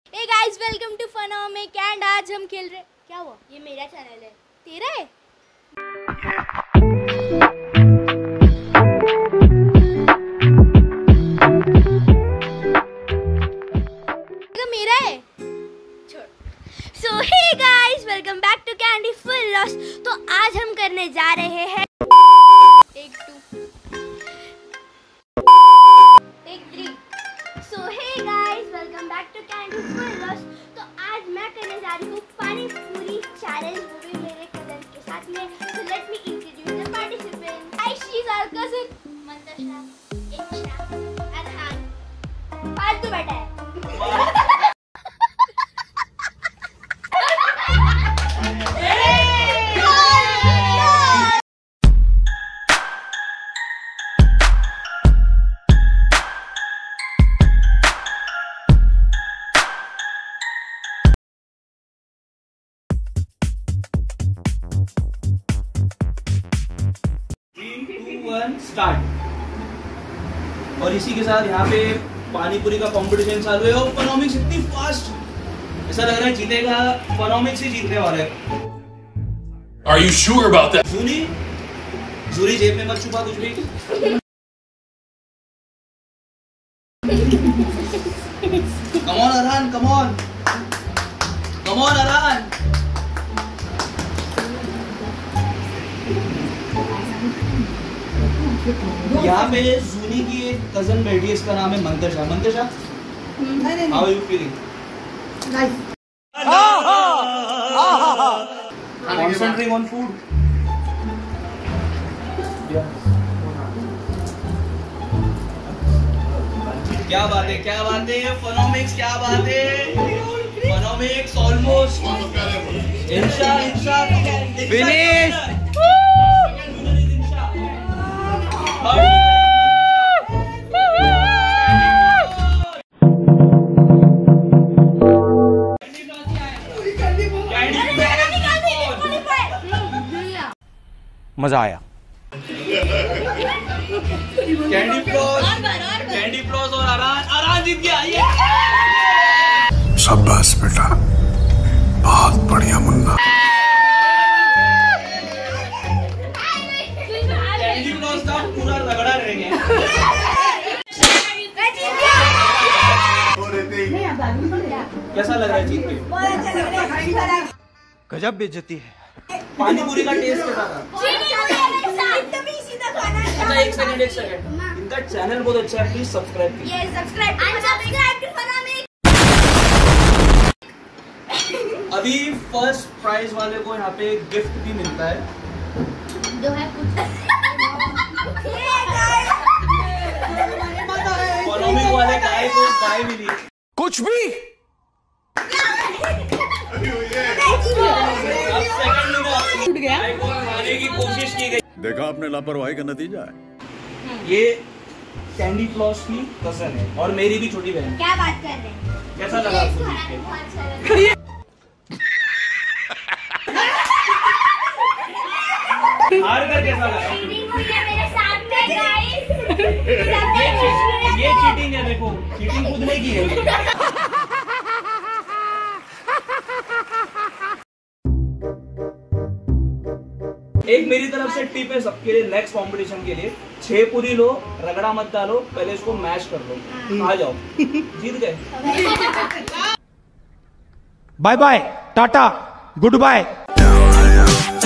Hey guys, welcome to Funomic and आज हम खेल रहे। क्या हुआ? ये मेरा चैनल है। तेरा है? मेरा है। छोड़। So hey guys, welcome back to candy full loss. तो आज हम करने जा रहे हैं take 2 take 3। So hey guys, welcome back to candy full loss. तो आज मैं करने जा रही हूँ पानी पूरी चैलेंज, वो भी मेरे कजन के साथ में। So let me introduce the participant. Hi, she is our cousin Mantasha, Ichchha, Arhan. फालतू बैठा है। स्टार्ट। और इसी के साथ यहाँ पे पानीपुरी का कंपटीशन चालू है और फनोमिक्स इतनी फास्ट, ऐसा लग रहा है जीतेगा फनोमिक्स ही जीतने वाला है। Are you sure about that? जूरी जेब में मत छुपा कुछ भी। Come on Arhan, come on, come on Arhan. यहाँ पे जूनी की एक कजन बैठी है, इसका नाम है Mantasha. Mantasha, how are you feeling? Concentrating on food. क्या बात है, क्या बात है फनोमिक्स, क्या बात है फनोमिक्स। ऑलमोस्ट इंशा फिनिश। मजा आया। कैंडी फ्लॉस और अरहान जीत गया। ये शाबाश बेटा, बहुत बढ़िया मुन्ना। कैंडी फ्लॉस का पूरा रगड़ा रह गया। कैसा लग रहा है जीत के? गजब बेइज्जती है। पानीपुरी का टेस्ट कैसा था? अच्छा, एक सेकंड। इनका चैनल बहुत अच्छा है, प्लीज सब्सक्राइब कीजिए। अभी फर्स्ट प्राइज वाले को यहाँ पे गिफ्ट भी मिलता है, जो है फनोमिक वाले गाय को गाय मिली। कुछ भी अब सेकंड गाय को खाने की कोशिश की गई। देखा आपने, लापरवाही का नतीजा है। ये कैंडी फ्लॉस की कजन है और मेरी भी छोटी बहन। क्या बात कर रहे हैं? कैसा लगा आपको? हार कर कैसा लगा? ये चीटिंग है, देखो चीटिंग खुद ने की है। एक मेरी तरफ से टिप है सबके लिए, नेक्स्ट कंपटीशन के लिए 6 पूरी लो, रगड़ा मत डालो, पहले इसको मैश कर लो, आ जाओ, जीत गए। Bye bye, tata, good bye.